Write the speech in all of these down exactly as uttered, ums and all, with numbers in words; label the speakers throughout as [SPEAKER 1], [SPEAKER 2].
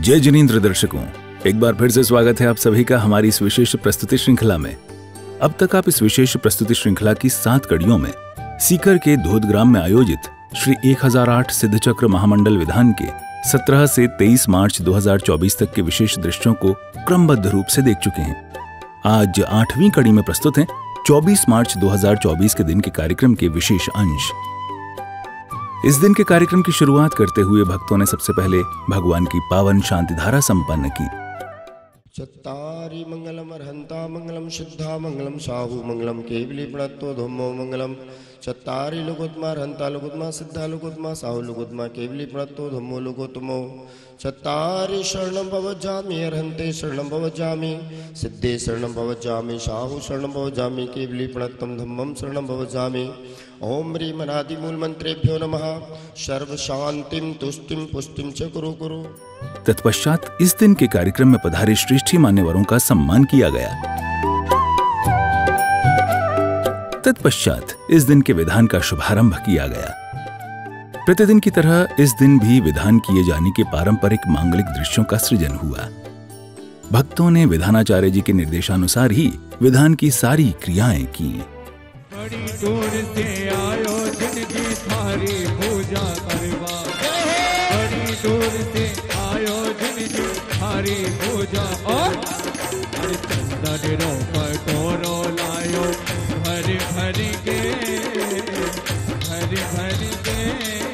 [SPEAKER 1] जय जिनेंद्र दर्शकों, एक बार फिर से स्वागत है आप सभी का हमारी इस विशेष प्रस्तुति श्रृंखला में। अब तक आप इस विशेष प्रस्तुति श्रृंखला की सात कड़ियों में सीकर के धोदग्राम में आयोजित श्री एक हज़ार आठ सिद्धचक्र महामंडल विधान के सत्रह से तेईस मार्च दो हज़ार चौबीस तक के विशेष दृश्यों को क्रमबद्ध रूप से देख चुके हैं। आज आठवीं कड़ी में प्रस्तुत हैं चौबीस मार्च दो हज़ार चौबीस के दिन के कार्यक्रम के विशेष अंश। इस दिन के कार्यक्रम की शुरुआत करते हुए भक्तों ने सबसे पहले भगवान की पावन शांति धारा संपन्न की।
[SPEAKER 2] चत्तारि मंगलम अर्हंता मंगलम सिद्धा मंगलम साहु मंगलम केवली प्रणतो धम्मो मंगलम। चत्तारि लोकोत्तमा अर्हंता लोकोत्तमा सिद्धा लोकोत्तमा साहु लोकोत्तमा केवली प्रणतो धम्मो लोकोत्तमो। चत्तारि शरणं भवजामि अर्हन्ते शरणं भवजामि सिद्धे शरणं भवजामि साहु शरणं भवजामि केवली प्रणतं धम्मं शरणं भवजामि। ओम ह्रीं अनादि मूल मंत्रेभ्यो नमः। सर्व शांतिम तुष्टिम पुष्टिम च कुरु कुरु।
[SPEAKER 1] तत्पश्चात इस दिन के कार्यक्रम में पधारे श्रेष्ठी मान्यवरों का सम्मान किया गया। तत्पश्चात इस दिन के विधान का शुभारंभ किया गया। प्रतिदिन की तरह इस दिन भी विधान किए जाने के पारंपरिक मांगलिक दृश्यों का सृजन हुआ। भक्तों ने विधानाचार्य जी के निर्देशानुसार ही विधान की सारी क्रियाएं की।
[SPEAKER 3] बड़ी दूर से आयो जिनकी थारी पूजा करवा, बड़ी दूर से आयो जिनकी थारी पूजा। और चंदन रो कटोरो लायो भर भर के भर भर के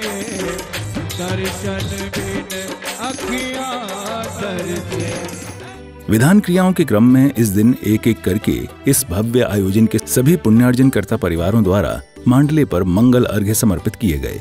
[SPEAKER 3] दर्शन बिन अखियां तरसे।
[SPEAKER 1] विधान क्रियाओं के क्रम में इस दिन एक एक करके इस भव्य आयोजन के सभी पुण्यार्जन कर्ता परिवारों द्वारा मांडले पर मंगल अर्घ्य समर्पित किए गए।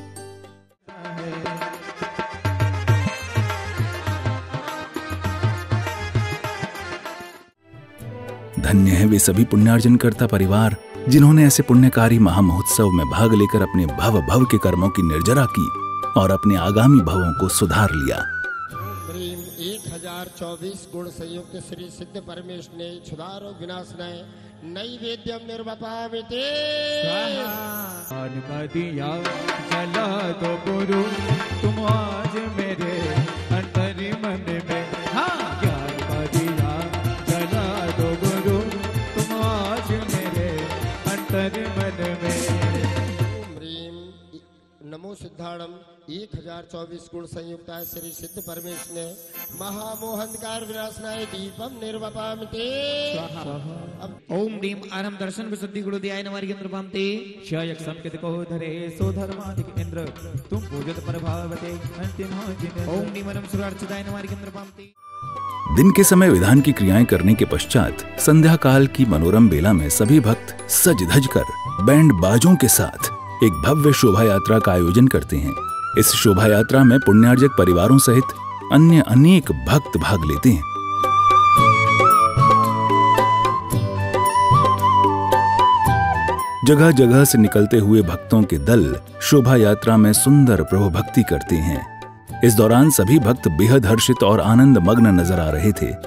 [SPEAKER 1] धन्य है वे सभी पुण्यार्जन कर्ता परिवार जिन्होंने ऐसे पुण्यकारी महामहोत्सव में भाग लेकर अपने भव भव के कर्मों की निर्जरा की और अपने आगामी भवों को सुधार लिया।
[SPEAKER 2] एक हजार चौबीस गुण संयुक्त श्री सिद्ध परमेश ने क्षुधारो विनाशनाय नैवेद्यम निर्वपामिते।
[SPEAKER 3] दिया जला दो गुरु तुम आज मेरे अंतर मन में। हाँ ज्ञान का दिया जला दो गुरु तुम आज मेरे अंतर मन में।
[SPEAKER 2] नमो सिद्धाणम एक हजार चौबीस गुण संयुक्त श्री सिद्ध परमेश ने महामोहंकार विनाशनाय दीपम निर्वपामिते।
[SPEAKER 4] ओम ह्रीं आरम दर्शन विशुद्धि गुरुदयाय नमः पामते।
[SPEAKER 3] क्षयक संकेत को धरे सो धर्माधिक इंद्र तुम पूजत प्रभावते अंतिम जिन।
[SPEAKER 4] ओम ह्रीं परम सुरार्चिताय नमः पामते।
[SPEAKER 1] दिन के समय विधान की क्रियाएं करने के पश्चात संध्या काल की मनोरम बेला में सभी भक्त सज धज कर बैंड बाजों के साथ एक भव्य शोभा यात्रा का आयोजन करते हैं। इस शोभा यात्रा में पुण्यार्जक परिवारों सहित अन्य अनेक भक्त भाग लेते हैं। जगह जगह से निकलते हुए भक्तों के दल शोभा यात्रा में सुंदर प्रभु भक्ति करते हैं। इस दौरान सभी भक्त बेहद हर्षित और आनंद मग्न नजर आ रहे थे।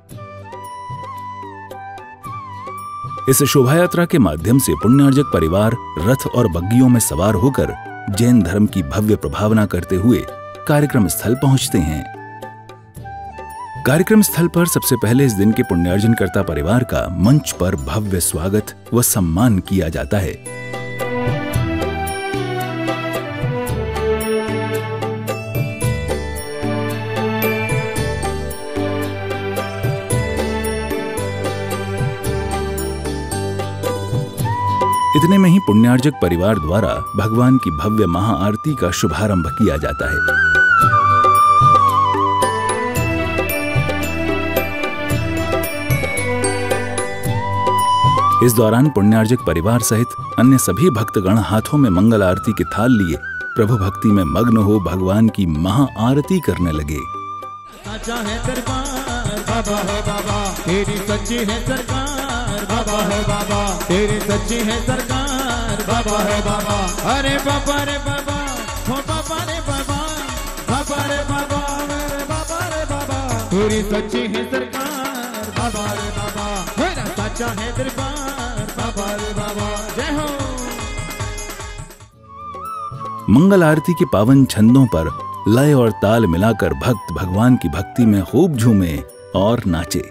[SPEAKER 1] इस शोभा यात्रा के माध्यम से पुण्यार्जक परिवार रथ और बग्गियों में सवार होकर जैन धर्म की भव्य प्रभावना करते हुए कार्यक्रम स्थल पहुंचते हैं। कार्यक्रम स्थल पर सबसे पहले इस दिन के पुण्यार्जन कर्ता परिवार का मंच पर भव्य स्वागत व सम्मान किया जाता है। इतने में ही पुण्यार्जक परिवार द्वारा भगवान की भव्य महाआरती का शुभारंभ किया जाता है। इस दौरान पुण्यार्जक परिवार सहित अन्य सभी भक्तगण हाथों में मंगल आरती के थाल लिए प्रभु भक्ति में मग्न हो भगवान की महाआरती करने लगे।
[SPEAKER 3] सच्चा है दरबार बाबा हो बाबा तेरी सच्ची है सरकार बाबा हो बाबा तेरी सच्ची है सरकार बाबा हो बाबा। अरे बाबा रे बाबा हो बाबा रे बाबा बाबा रे बाबा मेरे बाबा रे बाबा तेरी सच्ची है सरकार बाबा रे बाबा मेरा सच्चा है दरबार बाबा रे बाबा। जय हो।
[SPEAKER 1] मंगल आरती के पावन छंदों पर लय और ताल मिलाकर भक्त भगवान की भक्ति में खूब झूमे और नाचे।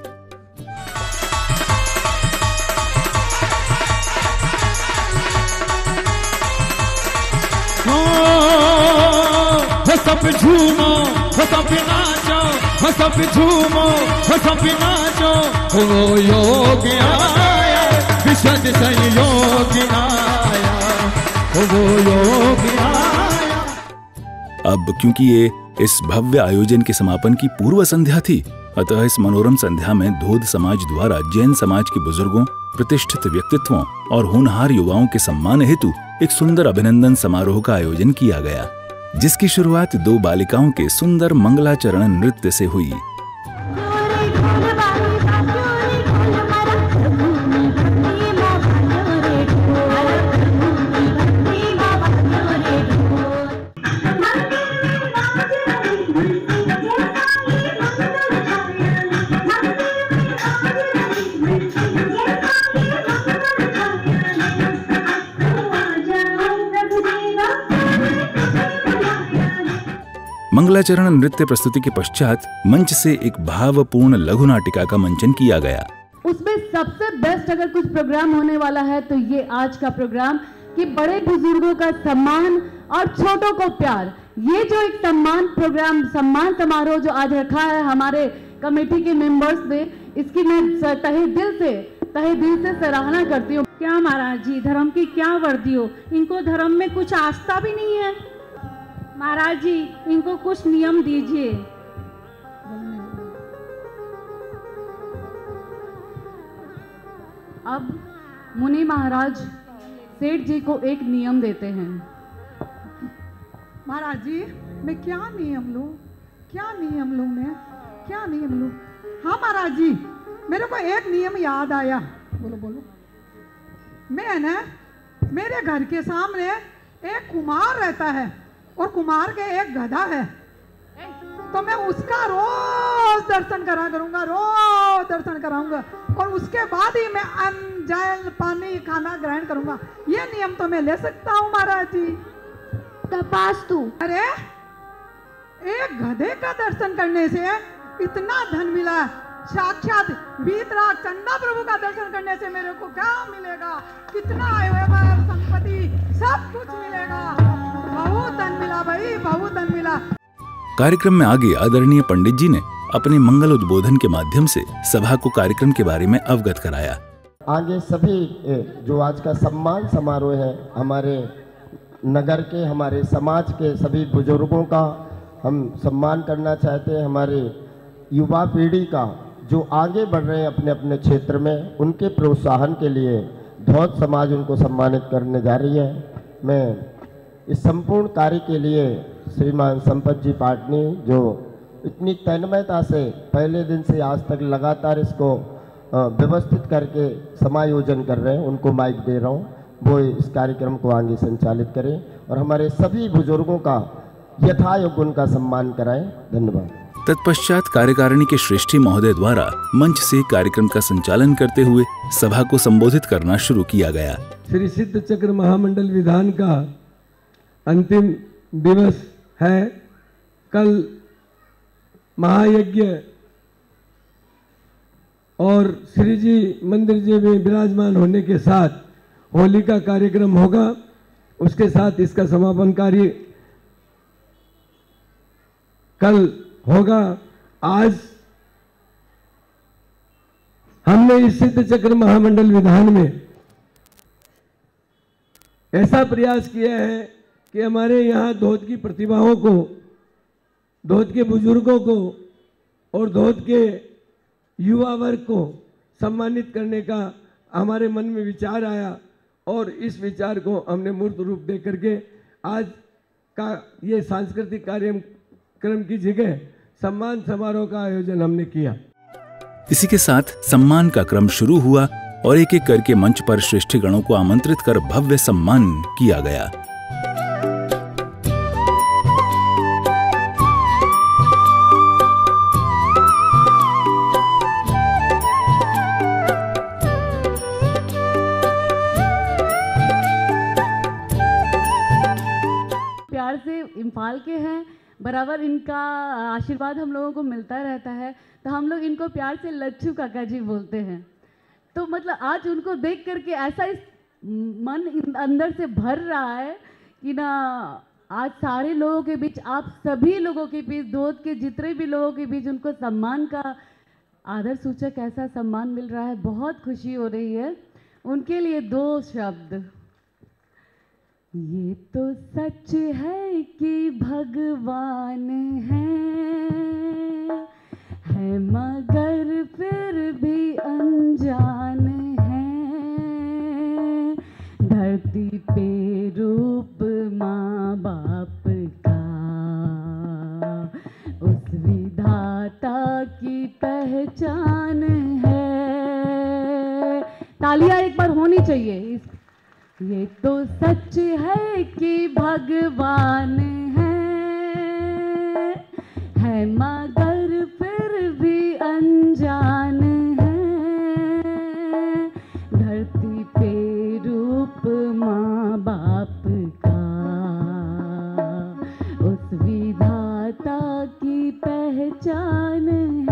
[SPEAKER 3] सब झूमो, सब नाचो, सब झूमो, सब नाचो, हो योग आया, विशद संयोग आया, हो योग आया।
[SPEAKER 1] अब क्योंकि ये इस भव्य आयोजन के समापन की पूर्व संध्या थी, अतः इस मनोरम संध्या में धोद समाज द्वारा जैन समाज के बुजुर्गों, प्रतिष्ठित व्यक्तित्वों और होनहार युवाओं के सम्मान हेतु एक सुंदर अभिनंदन समारोह का आयोजन किया गया, जिसकी शुरुआत दो बालिकाओं के सुंदर मंगलाचरण नृत्य से हुई। मंगलाचरण नृत्य प्रस्तुति के पश्चात मंच से एक भावपूर्ण लघु नाटिका का मंचन किया गया।
[SPEAKER 5] उसमें सबसे बेस्ट अगर कुछ प्रोग्राम होने वाला है तो ये आज का प्रोग्राम कि बड़े बुजुर्गों का सम्मान और छोटों को प्यार। ये जो एक सम्मान प्रोग्राम, सम्मान समारोह जो आज रखा है हमारे कमेटी के मेंबर्स ने, इसकी मैं तहे दिल से तहे दिल से सराहना करती हूँ।
[SPEAKER 6] क्या महाराज जी, धर्म की क्या वर्दी हो, इनको धर्म में कुछ आस्था भी नहीं है। महाराज जी, इनको कुछ नियम दीजिए।
[SPEAKER 5] अब मुनि महाराज सेठ जी को एक नियम देते हैं।
[SPEAKER 7] महाराज जी, मैं क्या नियम लूं, क्या नियम लूं, मैं क्या नियम लूं? हाँ महाराज जी, मेरे को एक नियम याद आया। बोलो बोलो। मैं ना, मेरे घर के सामने एक कुमार रहता है और कुमार के एक गधा है, तो मैं उसका रोज दर्शन करा करूंगा, रोज दर्शन कराऊंगा और उसके बाद ही मैं अन्न, जल, पानी, खाना ग्रहण करूंगा। ये नियम तो मैं ले सकता हूँ महाराज जी।
[SPEAKER 5] तपास्तु।
[SPEAKER 7] अरे, एक गधे का दर्शन करने से इतना धन मिला, साक्षात वीतराग चंदा प्रभु का दर्शन करने से मेरे को क्या मिलेगा? कितना वैभव, संपत्ति, सब कुछ मिलेगा। बहुत धन मिला भाई, बहुत धन मिला।
[SPEAKER 1] कार्यक्रम में आगे आदरणीय पंडित जी ने अपने मंगल उद्बोधन के माध्यम से सभा को कार्यक्रम के बारे में अवगत कराया।
[SPEAKER 2] आगे सभी जो आज का सम्मान समारोह है, हमारे नगर के, हमारे समाज के सभी बुजुर्गों का हम सम्मान करना चाहते हैं। हमारे युवा पीढ़ी का जो आगे बढ़ रहे हैं अपने अपने क्षेत्र में, उनके प्रोत्साहन के लिए धौत समाज उनको सम्मानित करने जा रही है। मैं इस संपूर्ण कार्य के लिए श्रीमान संपत जी पाटनी, जो इतनी तन्मयता से पहले दिन से आज तक लगातार इसको व्यवस्थित करके समायोजन कर रहे हैं, उनको माइक दे रहा हूँ, वो इस कार्यक्रम को आगे संचालित करें और हमारे सभी बुजुर्गों का यथायोग्य उनका सम्मान कराएं। धन्यवाद।
[SPEAKER 1] तत्पश्चात कार्यकारिणी के श्रेष्ठी महोदय द्वारा मंच से कार्यक्रम का संचालन करते हुए सभा को संबोधित करना शुरू किया गया।
[SPEAKER 8] श्री सिद्ध चक्र महामंडल विधान का अंतिम दिवस है। कल महायज्ञ और श्री जी मंदिर जी में विराजमान होने के साथ होली का कार्यक्रम होगा। उसके साथ इसका समापन कार्य कल होगा। आज हमने इस सिद्ध चक्र महामंडल विधान में ऐसा प्रयास किया है कि हमारे यहाँ धोत की प्रतिभाओं को, धोत के बुजुर्गों को और धोत के युवा वर्ग को सम्मानित करने का हमारे मन में विचार आया और इस विचार को हमने मूर्त रूप दे करके आज का ये सांस्कृतिक कार्यक्रम की जगह सम्मान समारोह का आयोजन हमने किया।
[SPEAKER 1] इसी के साथ सम्मान का क्रम शुरू हुआ और एक एक करके मंच पर श्रेष्ठ गणों को आमंत्रित कर भव्य सम्मान किया गया।
[SPEAKER 5] प्यार से इम्फाल के हैं बराबर इनका आशीर्वाद हम लोगों को मिलता रहता है, तो हम लोग इनको प्यार से लच्छू काका जी बोलते हैं। तो मतलब आज उनको देख करके ऐसा इस मन अंदर से भर रहा है कि ना, आज सारे लोगों के बीच, आप सभी लोगों के बीच, दोस्त के जितने भी लोगों के बीच उनको सम्मान का आदर सूचक ऐसा सम्मान मिल रहा है। बहुत खुशी हो रही है। उनके लिए दो शब्द। ये तो सच है कि भगवान है, है मगर फिर भी अनजान है। धरती पे रूप माँ बाप का, उस विधाता की पहचान है। तालियां एक बार होनी चाहिए। ये तो सच है कि भगवान है, है मगर फिर भी अनजान है। धरती पे रूप माँ बाप का, उस विधाता की पहचान है।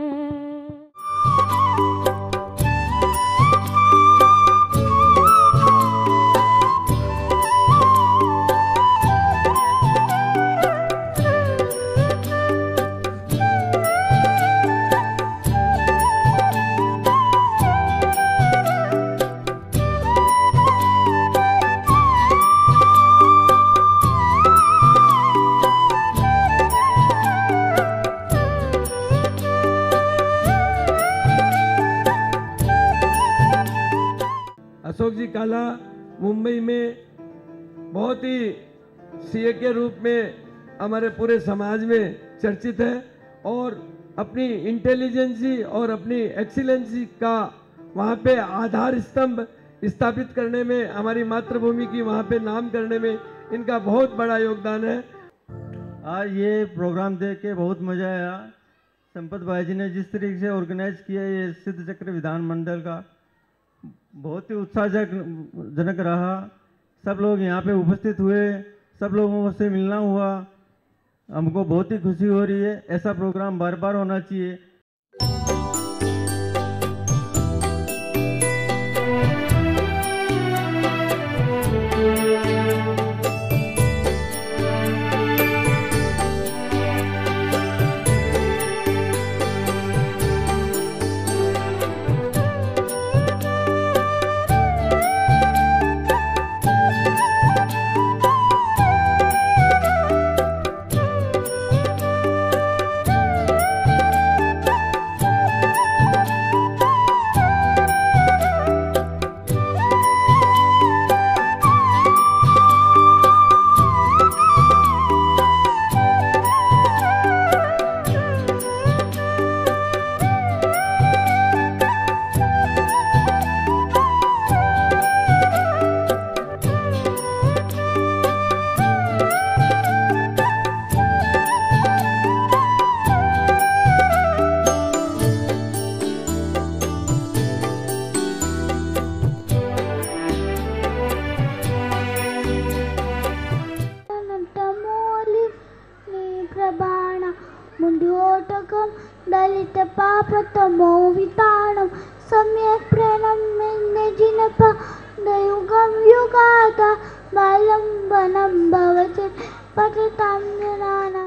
[SPEAKER 8] अशोक जी काला मुंबई में बहुत ही सीए के रूप में हमारे पूरे समाज में चर्चित है, और अपनी इंटेलिजेंसी और अपनी एक्सीलेंसी का वहाँ पे आधार स्तंभ स्थापित करने में, हमारी मातृभूमि की वहाँ पे नाम करने में इनका बहुत बड़ा योगदान है।
[SPEAKER 9] आज ये प्रोग्राम देख के बहुत मज़ा आया। संपत भाई जी ने जिस तरीके से ऑर्गेनाइज किया ये सिद्ध चक्र विधानमंडल का, बहुत ही उत्साहजनक रहा। सब लोग यहाँ पे उपस्थित हुए, सब लोगों से मिलना हुआ, हमको बहुत ही खुशी हो रही है। ऐसा प्रोग्राम बार बार होना चाहिए।
[SPEAKER 10] मुंडोटकं दलित पापतमो वितानं सम्यक् प्रणम्य जिनप दयुगं युगाता बालं वनं भवति पठितां जनानाम्।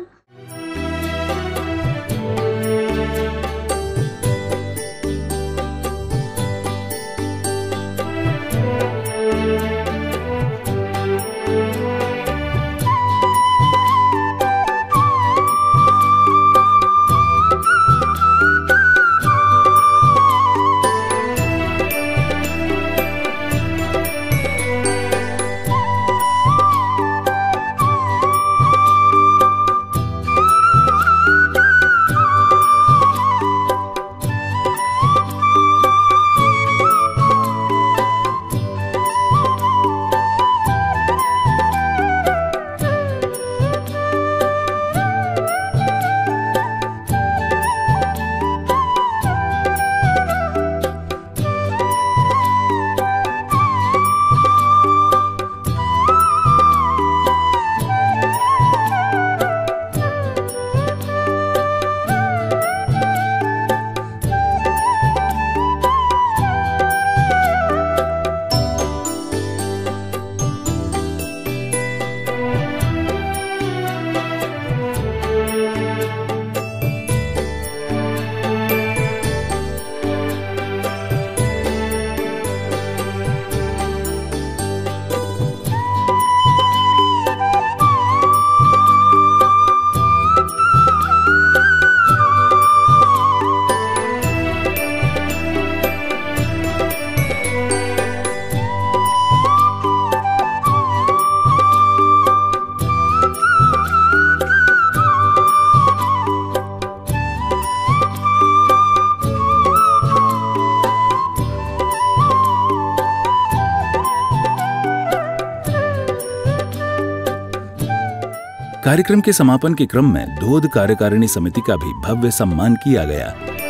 [SPEAKER 1] कार्यक्रम के समापन के क्रम में धोद कार्यकारिणी समिति का भी भव्य सम्मान किया गया।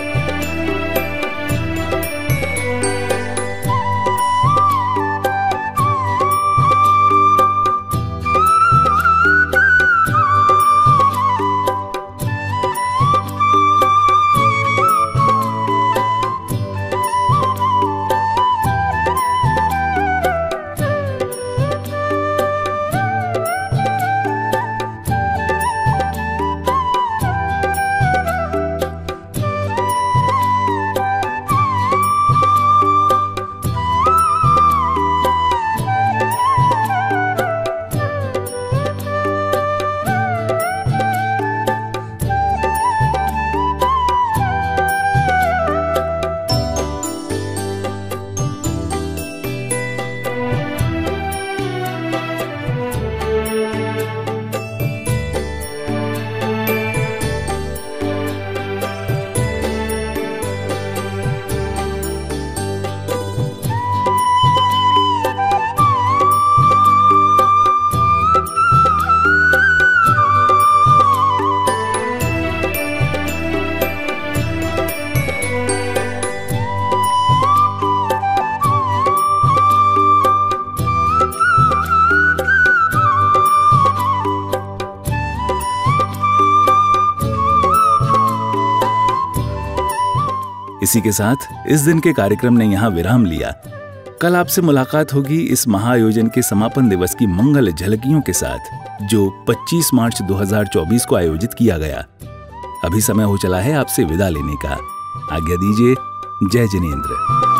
[SPEAKER 1] इसी के साथ इस दिन के कार्यक्रम ने यहाँ विराम लिया। कल आपसे मुलाकात होगी इस महाआयोजन के समापन दिवस की मंगल झलकियों के साथ, जो पच्चीस मार्च दो हज़ार चौबीस को आयोजित किया गया। अभी समय हो चला है आपसे विदा लेने का। आज्ञा दीजिए। जय जिनेंद्र।